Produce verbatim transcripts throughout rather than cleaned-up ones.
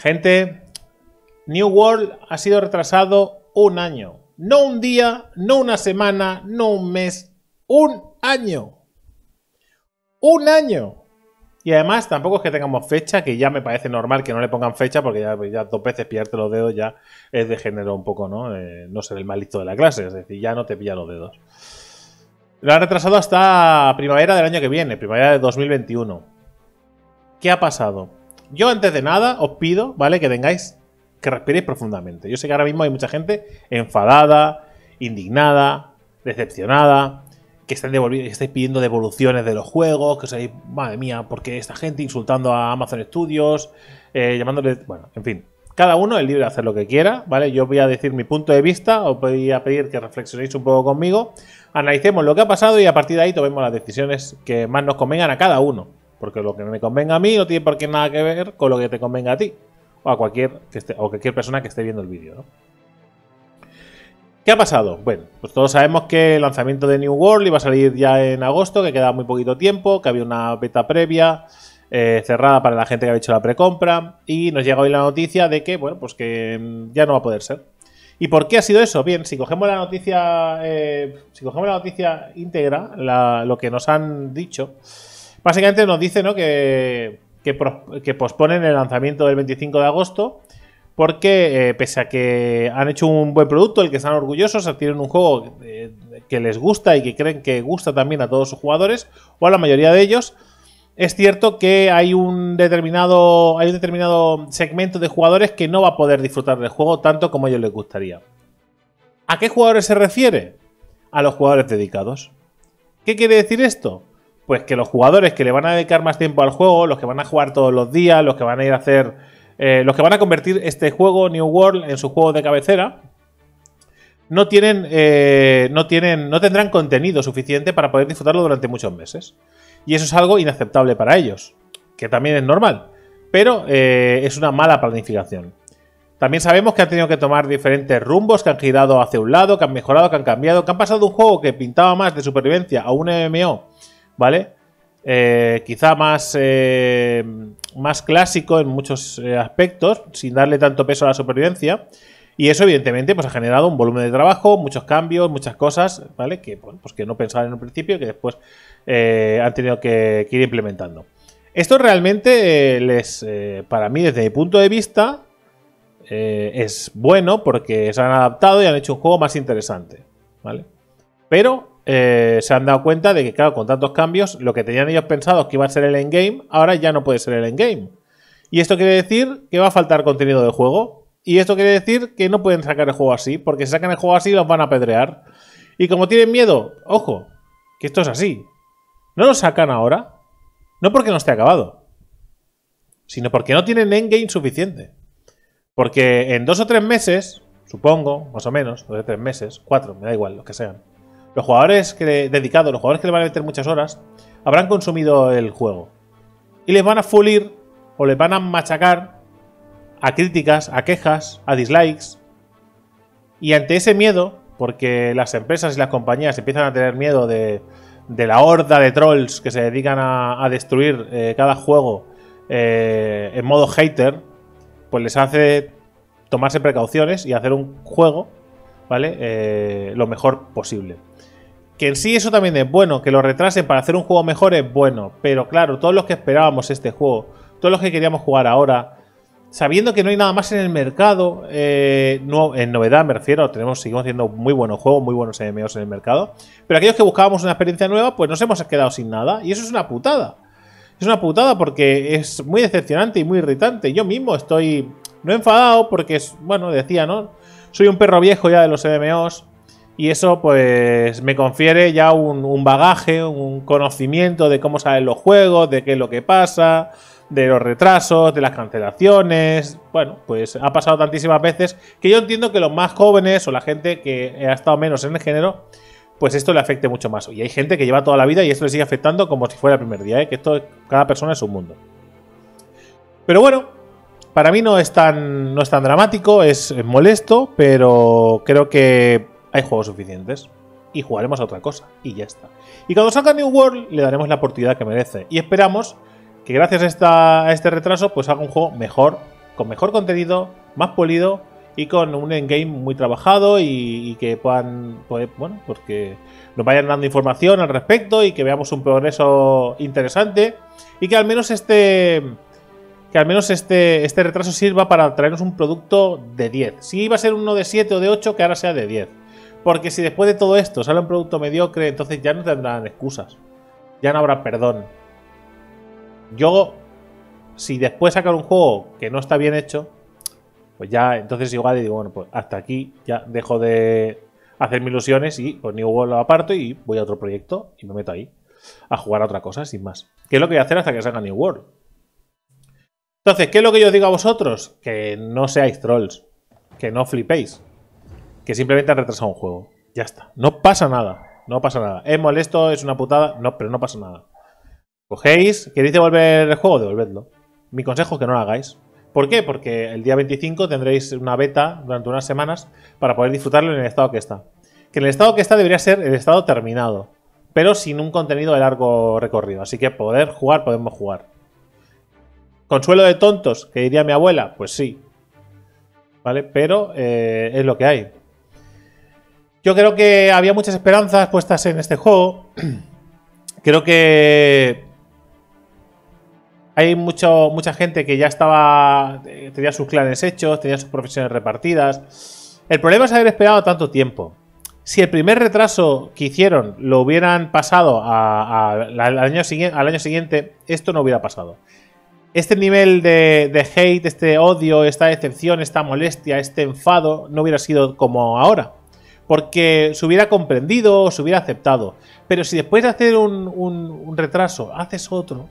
Gente, New World ha sido retrasado un año. No un día, no una semana, no un mes. ¡Un año! ¡Un año! Y además tampoco es que tengamos fecha, que ya me parece normal que no le pongan fecha, porque ya, ya dos veces pillarte los dedos ya es de género un poco, ¿no? Eh, no ser el más listo de la clase, es decir, ya no te pilla los dedos. Lo han retrasado hasta primavera del año que viene, primavera de dos mil veintiuno. ¿Qué ha pasado? Yo antes de nada os pido, ¿vale? Que tengáis, que respiréis profundamente. Yo sé que ahora mismo hay mucha gente enfadada, indignada, decepcionada, que están devolviendo, que estáis pidiendo devoluciones de los juegos, que os madre mía, porque esta gente insultando a Amazon Studios, eh, llamándole, bueno, en fin, cada uno es libre de hacer lo que quiera, ¿vale? Yo voy a decir mi punto de vista, os voy a pedir que reflexionéis un poco conmigo, analicemos lo que ha pasado y a partir de ahí tomemos las decisiones que más nos convengan a cada uno, porque lo que me convenga a mí no tiene por qué nada que ver con lo que te convenga a ti, o a cualquier, que esté, o cualquier persona que esté viendo el vídeo, ¿no? ¿Qué ha pasado? Bueno, pues todos sabemos que el lanzamiento de New World iba a salir ya en agosto, que quedaba muy poquito tiempo, que había una beta previa eh, cerrada para la gente que había hecho la precompra y nos llega hoy la noticia de que, bueno, pues que ya no va a poder ser. ¿Y por qué ha sido eso? Bien, si cogemos la noticia, eh, si cogemos la noticia íntegra, la, lo que nos han dicho, básicamente nos dice, ¿no?, que, que, que posponen el lanzamiento del veinticinco de agosto. Porque eh, pese a que han hecho un buen producto, el que están orgullosos, tienen un juego eh, que les gusta y que creen que gusta también a todos sus jugadores, o a la mayoría de ellos, es cierto que hay un determinado, hay un determinado segmento de jugadores que no va a poder disfrutar del juego tanto como a ellos les gustaría. ¿A qué jugadores se refiere? A los jugadores dedicados. ¿Qué quiere decir esto? Pues que los jugadores que le van a dedicar más tiempo al juego, los que van a jugar todos los días, los que van a ir a hacer... Eh, los que van a convertir este juego New World en su juego de cabecera no tienen, eh, no tienen, no tendrán contenido suficiente para poder disfrutarlo durante muchos meses. Y eso es algo inaceptable para ellos, que también es normal, pero eh, es una mala planificación. También sabemos que han tenido que tomar diferentes rumbos, que han girado hacia un lado, que han mejorado, que han cambiado, que han pasado de un juego que pintaba más de supervivencia a un M M O, ¿vale? Eh, quizá más, eh, más clásico en muchos eh, aspectos, sin darle tanto peso a la supervivencia. Y eso, evidentemente, pues ha generado un volumen de trabajo, muchos cambios, muchas cosas, ¿vale? Que, bueno, pues que no pensaban en un principio y que después eh, han tenido que, que ir implementando. Esto realmente, eh, les, eh, para mí, desde mi punto de vista, eh, es bueno porque se han adaptado y han hecho un juego más interesante, ¿vale? Pero... Eh, se han dado cuenta de que, claro, con tantos cambios, lo que tenían ellos pensado que iba a ser el endgame, ahora ya no puede ser el endgame. Y esto quiere decir que va a faltar contenido de juego. Y esto quiere decir que no pueden sacar el juego así, porque si sacan el juego así los van a apedrear. Y como tienen miedo, ojo, que esto es así, no lo sacan ahora, no porque no esté acabado, sino porque no tienen endgame suficiente. Porque en dos o tres meses, supongo, más o menos, dos o tres meses, cuatro, me da igual, los que sean, los jugadores que, dedicados, los jugadores que le van a meter muchas horas, habrán consumido el juego. Y les van a fulir o les van a machacar a críticas, a quejas, a dislikes. Y ante ese miedo, porque las empresas y las compañías empiezan a tener miedo de, de la horda de trolls que se dedican a, a destruir eh, cada juego eh, en modo hater, pues les hace tomarse precauciones y hacer un juego, ¿vale? Eh, lo mejor posible. Que en sí eso también es bueno, que lo retrasen para hacer un juego mejor es bueno, pero claro, todos los que esperábamos este juego, todos los que queríamos jugar ahora, sabiendo que no hay nada más en el mercado, eh, no, en novedad me refiero, tenemos, seguimos haciendo muy buenos juegos, muy buenos M M Os en el mercado, pero aquellos que buscábamos una experiencia nueva, pues nos hemos quedado sin nada, y eso es una putada. Es una putada porque es muy decepcionante y muy irritante. Yo mismo estoy no enfadado porque, es, bueno, decía, ¿no? Soy un perro viejo ya de los M M Os. Y eso pues me confiere ya un, un bagaje, un conocimiento de cómo salen los juegos, de qué es lo que pasa, de los retrasos, de las cancelaciones. Bueno, pues ha pasado tantísimas veces que yo entiendo que los más jóvenes o la gente que ha estado menos en el género, pues esto le afecte mucho más. Y hay gente que lleva toda la vida y esto le sigue afectando como si fuera el primer día, ¿eh? Que esto, cada persona es un mundo. Pero bueno, para mí no es tan, no es tan dramático, es molesto, pero creo que hay juegos suficientes y jugaremos a otra cosa y ya está. Y cuando salga New World le daremos la oportunidad que merece y esperamos que gracias a, esta, a este retraso pues haga un juego mejor con mejor contenido, más polido y con un endgame muy trabajado y, y que puedan, pues, bueno, porque nos vayan dando información al respecto y que veamos un progreso interesante y que al menos este que al menos este, este retraso sirva para traernos un producto de diez. Si iba a ser uno de siete o de ocho, que ahora sea de diez. Porque si después de todo esto sale un producto mediocre, entonces ya no tendrán excusas. Ya no habrá perdón. Yo, si después sacar un juego que no está bien hecho, pues ya, entonces igual digo, bueno, pues hasta aquí ya dejo de hacer mis ilusiones y pues New World lo aparto y voy a otro proyecto y me meto ahí a jugar a otra cosa, sin más. ¿Qué es lo que voy a hacer hasta que salga New World? Entonces, ¿qué es lo que yo digo a vosotros? Que no seáis trolls, que no flipéis, que simplemente han retrasado un juego. Ya está, no pasa nada, no pasa nada. Es molesto, es una putada, no, pero no pasa nada. Cogéis, queréis devolver el juego, devolvedlo. Mi consejo es que no lo hagáis. ¿Por qué? Porque el día veinticinco tendréis una beta durante unas semanas para poder disfrutarlo en el estado que está. Que en el estado que está debería ser el estado terminado, pero sin un contenido de largo recorrido. Así que poder jugar, podemos jugar. ¿Consuelo de tontos? Que diría mi abuela. Pues sí. ¿Vale? Pero eh, es lo que hay. Yo creo que había muchas esperanzas puestas en este juego. Creo que hay mucho, mucha gente que ya estaba, tenía sus clanes hechos, tenía sus profesiones repartidas. El problema es haber esperado tanto tiempo. Si el primer retraso que hicieron lo hubieran pasado a, a, al, año, al año siguiente, esto no hubiera pasado. Este nivel de, de hate, este odio, esta decepción, esta molestia, este enfado, no hubiera sido como ahora. Porque se hubiera comprendido, se hubiera aceptado. Pero si después de hacer un, un, un retraso, haces otro,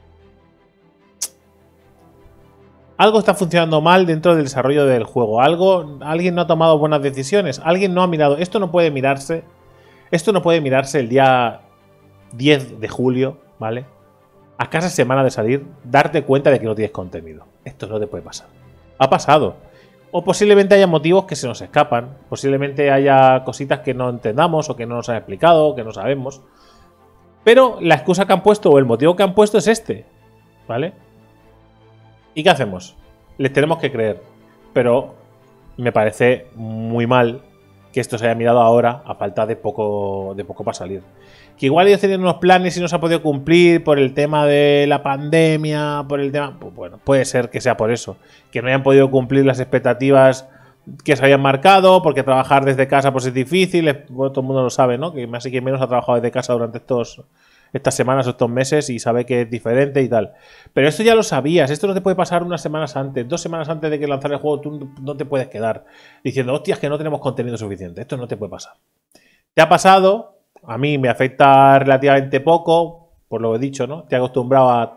algo está funcionando mal dentro del desarrollo del juego. Algo, alguien no ha tomado buenas decisiones. Alguien no ha mirado. Esto no puede mirarse. Esto no puede mirarse el día diez de julio, ¿vale? A casi semana de salir, darte cuenta de que no tienes contenido. Esto no te puede pasar. Ha pasado. O posiblemente haya motivos que se nos escapan. Posiblemente haya cositas que no entendamos o que no nos han explicado o que no sabemos. Pero la excusa que han puesto o el motivo que han puesto es este, ¿vale? ¿Y qué hacemos? Les tenemos que creer. Pero me parece muy mal que esto se haya mirado ahora a falta de poco, de poco para salir. Que igual ellos tenían unos planes y no se ha podido cumplir por el tema de la pandemia, por el tema... Pues bueno, puede ser que sea por eso. Que no hayan podido cumplir las expectativas que se habían marcado, porque trabajar desde casa pues es difícil. Bueno, todo el mundo lo sabe, ¿no? Que más y que menos ha trabajado desde casa durante estos... estas semanas o estos meses y sabe que es diferente y tal. Pero esto ya lo sabías, esto no te puede pasar unas semanas antes, dos semanas antes de que lanzar el juego, tú no te puedes quedar diciendo, hostias, que no tenemos contenido suficiente. Esto no te puede pasar. Te ha pasado, a mí me afecta relativamente poco, por lo que he dicho, ¿no? Te he acostumbrado a,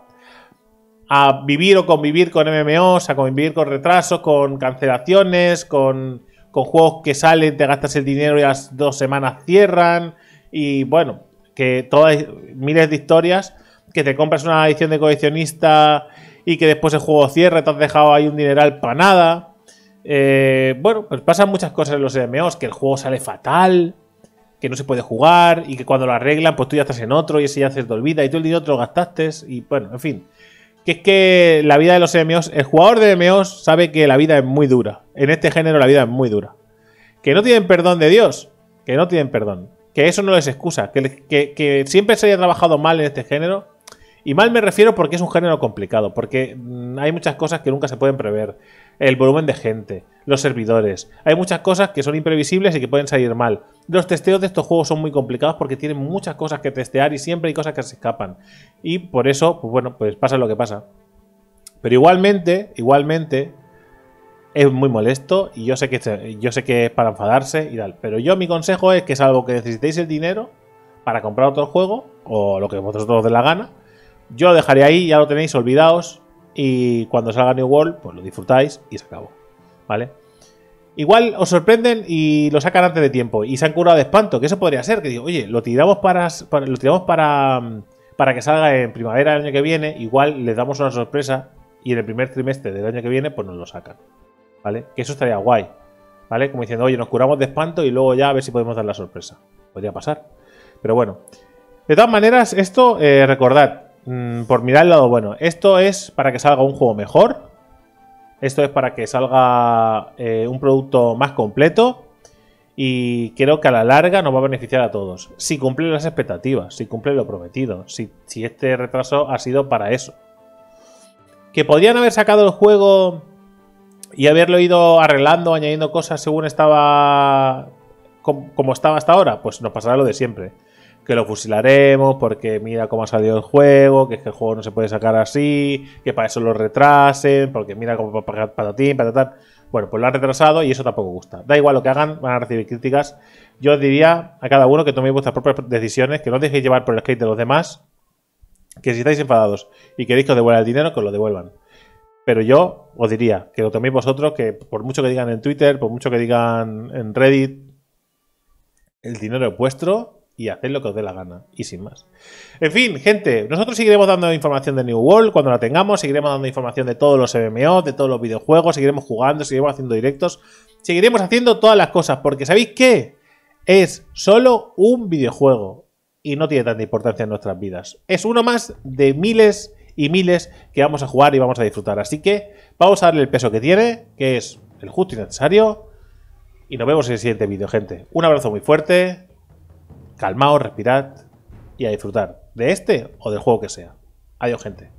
a vivir o convivir con M M Os, a convivir con retrasos, con cancelaciones, con, con juegos que salen, te gastas el dinero y a las dos semanas cierran y bueno... que todas miles de historias, que te compras una edición de coleccionista y que después el juego cierra, te has dejado ahí un dineral para nada. Eh, bueno, pues pasan muchas cosas en los M M Os, que el juego sale fatal, que no se puede jugar y que cuando lo arreglan, pues tú ya estás en otro y ese ya se te olvida y tú el dinero te lo gastaste y bueno, en fin. Que es que la vida de los M M Os, el jugador de M M Os sabe que la vida es muy dura. En este género la vida es muy dura. Que no tienen perdón de Dios, que no tienen perdón. Que eso no les excusa, que, que, que siempre se haya trabajado mal en este género. Y mal me refiero porque es un género complicado, porque mmm, hay muchas cosas que nunca se pueden prever. El volumen de gente, los servidores. Hay muchas cosas que son imprevisibles y que pueden salir mal. Los testeos de estos juegos son muy complicados porque tienen muchas cosas que testear y siempre hay cosas que se escapan. Y por eso, pues bueno, pues pasa lo que pasa. Pero igualmente, igualmente... es muy molesto y yo sé que yo sé que es para enfadarse y tal. Pero yo mi consejo es que salvo que necesitéis el dinero para comprar otro juego o lo que vosotros os dé la gana, yo lo dejaré ahí, ya lo tenéis, olvidaos. Y cuando salga New World, pues lo disfrutáis y se acabó. ¿Vale? Igual os sorprenden y lo sacan antes de tiempo y se han curado de espanto, que eso podría ser. Que digo, oye, lo tiramos para, para, lo tiramos para, para que salga en primavera del año que viene. Igual les damos una sorpresa y en el primer trimestre del año que viene, pues nos lo sacan. ¿Vale? Que eso estaría guay, ¿vale? Como diciendo, oye, nos curamos de espanto y luego ya a ver si podemos dar la sorpresa. Podría pasar. Pero bueno. De todas maneras, esto, eh, recordad, mmm, por mirar el lado bueno, esto es para que salga un juego mejor, Esto es para que salga eh, un producto más completo y creo que a la larga nos va a beneficiar a todos. Si cumple las expectativas, si cumple lo prometido, si, si este retraso ha sido para eso. Que podrían haber sacado el juego y haberlo ido arreglando, añadiendo cosas según estaba como, como estaba hasta ahora, pues nos pasará lo de siempre. Que lo fusilaremos porque mira cómo ha salido el juego, que es que el juego no se puede sacar así, que para eso lo retrasen, porque mira cómo patatín, patatán. Bueno, pues lo han retrasado y eso tampoco gusta. Da igual lo que hagan, van a recibir críticas. Yo os diría a cada uno que toméis vuestras propias decisiones, que no os dejéis llevar por el hate de los demás, que si estáis enfadados y queréis que os devuelvan el dinero, que os lo devuelvan. Pero yo os diría que lo toméis vosotros, que por mucho que digan en Twitter, por mucho que digan en Reddit, el dinero es vuestro y haced lo que os dé la gana. Y sin más. En fin, gente, nosotros seguiremos dando información de New World cuando la tengamos. Seguiremos dando información de todos los M M O, de todos los videojuegos. Seguiremos jugando, seguiremos haciendo directos. Seguiremos haciendo todas las cosas. Porque ¿sabéis qué? Es solo un videojuego. Y no tiene tanta importancia en nuestras vidas. Es uno más de miles y miles que vamos a jugar y vamos a disfrutar. Así que vamos a darle el peso que tiene, que es el justo y necesario. Y nos vemos en el siguiente vídeo, gente. Un abrazo muy fuerte. Calmaos, respirad y a disfrutar de este o del juego que sea. Adiós, gente.